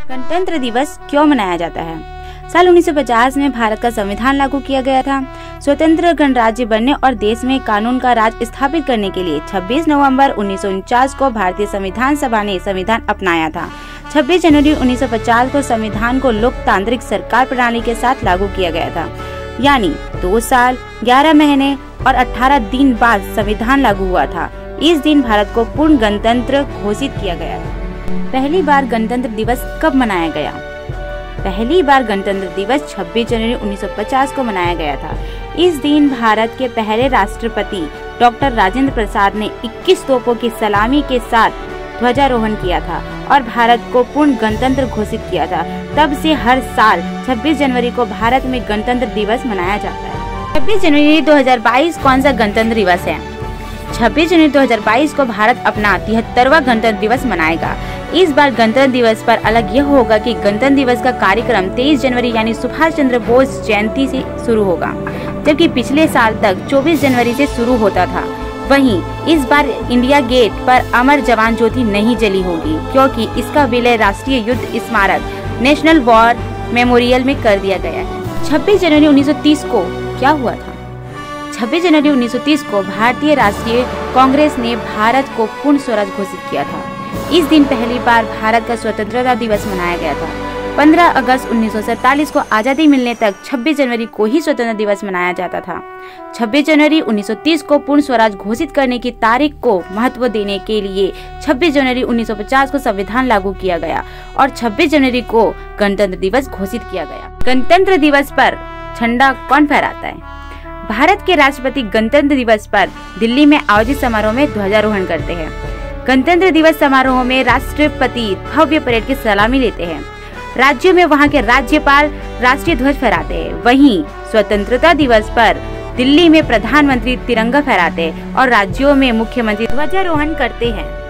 गणतंत्र दिवस क्यों मनाया जाता है? साल 1950 में भारत का संविधान लागू किया गया था। स्वतंत्र गणराज्य बनने और देश में कानून का राज स्थापित करने के लिए 26 नवंबर 1949 को भारतीय संविधान सभा ने संविधान अपनाया था। 26 जनवरी 1950 को संविधान को लोकतांत्रिक सरकार प्रणाली के साथ लागू किया गया था। यानी 2 साल 11 महीने और 18 दिन बाद संविधान लागू हुआ था। इस दिन भारत को पूर्ण गणतंत्र घोषित किया गया है। पहली बार गणतंत्र दिवस कब मनाया गया? पहली बार गणतंत्र दिवस 26 जनवरी 1950 को मनाया गया था। इस दिन भारत के पहले राष्ट्रपति डॉक्टर राजेंद्र प्रसाद ने 21 तोपों की सलामी के साथ ध्वजारोहण किया था और भारत को पूर्ण गणतंत्र घोषित किया था। तब से हर साल 26 जनवरी को भारत में गणतंत्र दिवस मनाया जाता है। 26 जनवरी 2022 कौन सा गणतंत्र दिवस है? 26 जनवरी 2022 को भारत अपना 73वां गणतंत्र दिवस मनाएगा। इस बार गणतंत्र दिवस पर अलग यह होगा कि गणतंत्र दिवस का कार्यक्रम 23 जनवरी यानी सुभाष चंद्र बोस जयंती से शुरू होगा, जबकि पिछले साल तक 24 जनवरी से शुरू होता था। वहीं इस बार इंडिया गेट पर अमर जवान ज्योति नहीं जली होगी, क्योंकि इसका विलय राष्ट्रीय युद्ध स्मारक नेशनल वॉर मेमोरियल में कर दिया गया है। 26 जनवरी 1930 को क्या हुआ था? 26 जनवरी 1930 को भारतीय राष्ट्रीय कांग्रेस ने भारत को पूर्ण स्वराज घोषित किया था। इस दिन पहली बार भारत का स्वतंत्रता दिवस मनाया गया था। 15 अगस्त 1947 को आजादी मिलने तक 26 जनवरी को ही स्वतंत्रता दिवस मनाया जाता था। 26 जनवरी 1930 को पूर्ण स्वराज घोषित करने की तारीख को महत्व देने के लिए 26 जनवरी 1950 को संविधान लागू किया गया और 26 जनवरी को गणतंत्र दिवस घोषित किया गया। गणतंत्र दिवस पर झंडा कौन फहराता है? भारत के राष्ट्रपति गणतंत्र दिवस पर दिल्ली में आयोजित समारोह में ध्वजारोहण करते हैं। गणतंत्र दिवस समारोह में राष्ट्रपति भव्य परेड की सलामी लेते हैं। राज्यों में वहां के राज्यपाल राष्ट्रीय ध्वज फहराते हैं। वहीं स्वतंत्रता दिवस पर दिल्ली में प्रधानमंत्री तिरंगा फहराते हैं और राज्यों में मुख्यमंत्री ध्वजारोहण करते हैं।